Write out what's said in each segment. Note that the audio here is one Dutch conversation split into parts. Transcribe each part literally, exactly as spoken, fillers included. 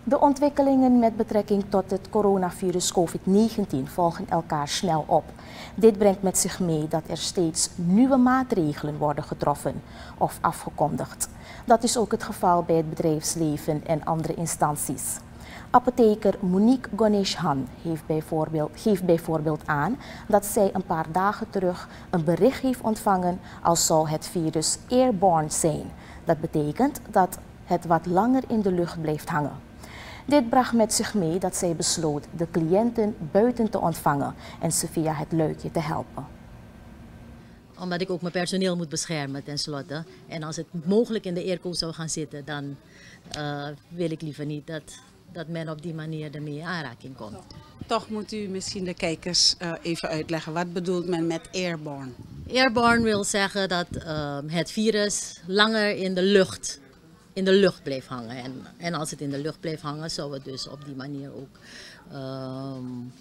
De ontwikkelingen met betrekking tot het coronavirus COVID negentien volgen elkaar snel op. Dit brengt met zich mee dat er steeds nieuwe maatregelen worden getroffen of afgekondigd. Dat is ook het geval bij het bedrijfsleven en andere instanties. Apotheker Monique Goneshan heeft bijvoorbeeld, geeft bijvoorbeeld aan dat zij een paar dagen terug een bericht heeft ontvangen als zou het virus airborne zijn. Dat betekent dat het wat langer in de lucht blijft hangen. Dit bracht met zich mee dat zij besloot de cliënten buiten te ontvangen en ze via het luikje te helpen. Omdat ik ook mijn personeel moet beschermen tenslotte. En als het mogelijk in de airco zou gaan zitten, dan uh, wil ik liever niet dat, dat men op die manier ermee in aanraking komt. Toch moet u misschien de kijkers uh, even uitleggen, wat bedoelt men met airborne? Airborne wil zeggen dat uh, het virus langer in de lucht in de lucht blijft hangen. En, en als het in de lucht blijft hangen, zou het dus op die manier ook uh,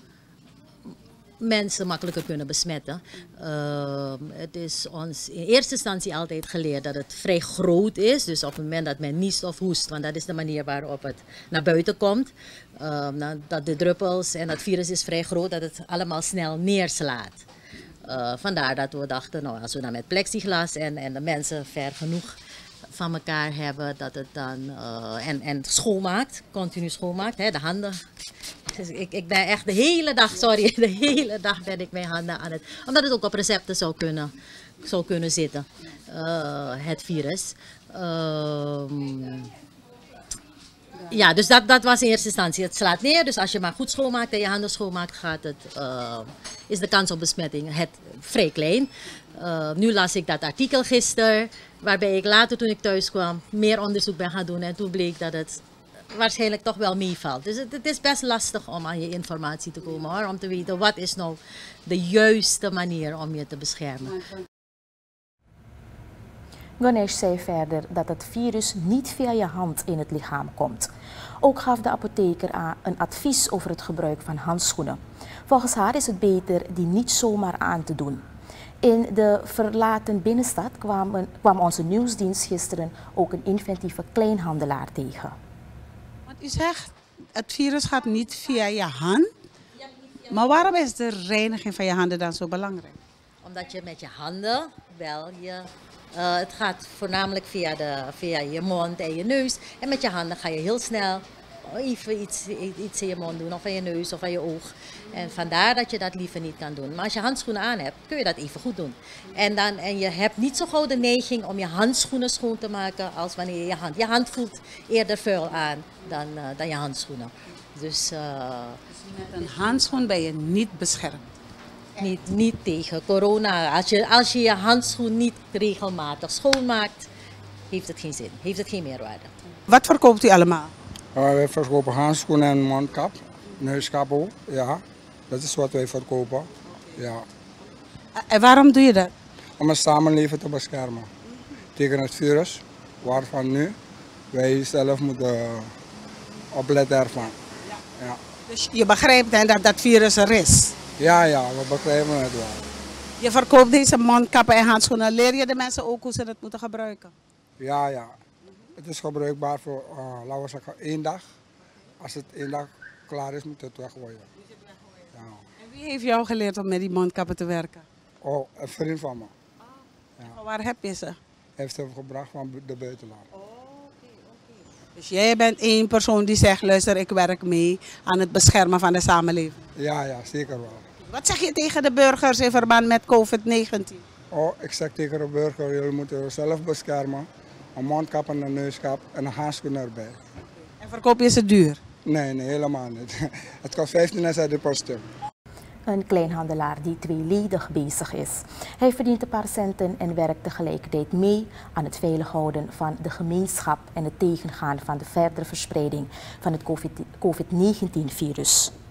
mensen makkelijker kunnen besmetten. Uh, het is ons in eerste instantie altijd geleerd dat het vrij groot is. Dus op het moment dat men niest of hoest, want dat is de manier waarop het naar buiten komt. Uh, dat de druppels en het virus is vrij groot, dat het allemaal snel neerslaat. Uh, vandaar dat we dachten, nou, als we dan met plexiglas en, en de mensen ver genoeg van elkaar hebben, dat het dan uh, en, en schoonmaakt, continu schoonmaakt, hè, de handen. Dus ik, ik ben echt de hele dag, sorry, de hele dag ben ik mijn handen aan het, omdat het ook op recepten zou kunnen, zou kunnen zitten, uh, het virus. Uh, ja, dus dat, dat was in eerste instantie. Het slaat neer, dus als je maar goed schoonmaakt en je handen schoonmaakt, gaat het, uh, is de kans op besmetting het vrij klein. Uh, nu las ik dat artikel gisteren, waarbij ik later toen ik thuis kwam meer onderzoek ben gaan doen en toen bleek dat het waarschijnlijk toch wel meevalt. Dus het, het is best lastig om aan je informatie te komen hoor, om te weten wat is nou de juiste manier om je te beschermen. Ganesh zei verder dat het virus niet via je hand in het lichaam komt. Ook gaf de apotheker aan een advies over het gebruik van handschoenen. Volgens haar is het beter die niet zomaar aan te doen. In de verlaten binnenstad kwam, kwam onze nieuwsdienst gisteren ook een inventieve kleinhandelaar tegen. Want u zegt, het virus gaat niet via je hand. Maar waarom is de reiniging van je handen dan zo belangrijk? Omdat je met je handen wel je... Uh, het gaat voornamelijk via, de, via je mond en je neus. En met je handen ga je heel snel even iets, iets in je mond doen, of aan je neus of aan je oog. En vandaar dat je dat liever niet kan doen. Maar als je handschoenen aan hebt, kun je dat even goed doen. En, dan, en je hebt niet zo gauw de neiging om je handschoenen schoon te maken als wanneer je je hand... Je hand voelt eerder vuil aan dan, uh, dan je handschoenen. Dus, uh, dus met een handschoen ben je niet beschermd? Niet, niet tegen corona. Als je, als je je handschoen niet regelmatig schoonmaakt, heeft het geen zin, heeft het geen meerwaarde. Wat verkoopt u allemaal? Uh, wij verkopen handschoenen en mondkap, neuskap ook, ja. Dat is wat wij verkopen, ja. En waarom doe je dat? Om het samenleven te beschermen tegen het virus, waarvan nu wij zelf moeten opletten ervan. Ja. Dus je begrijpt hè, dat dat virus er is? Ja, ja, we begrijpen het wel. Je verkoopt deze mondkappen en handschoenen. Leer je de mensen ook hoe ze het moeten gebruiken? Ja, ja. Het is gebruikbaar voor, uh, laten we zeggen, één dag. Als het één dag klaar is, moet het weggooien. Ja. En wie heeft jou geleerd om met die mondkappen te werken? Oh, een vriend van me. Oh. Ja. Van waar heb je ze? Hij heeft hem gebracht van de buitenland. Oh, okay, okay. Dus jij bent één persoon die zegt, luister, ik werk mee aan het beschermen van de samenleving? Ja, ja, zeker wel. Wat zeg je tegen de burgers in verband met COVID negentien? Oh, ik zeg tegen de burger, jullie moeten zichzelf beschermen. Een mondkap en een neuskap en een handschoen erbij. En verkoop je ze duur? Nee, nee, helemaal niet. Het kost vijftien cent per stuk. Een kleinhandelaar die tweeledig bezig is. Hij verdient een paar centen en werkt tegelijkertijd mee aan het veilig houden van de gemeenschap en het tegengaan van de verdere verspreiding van het COVID negentien virus.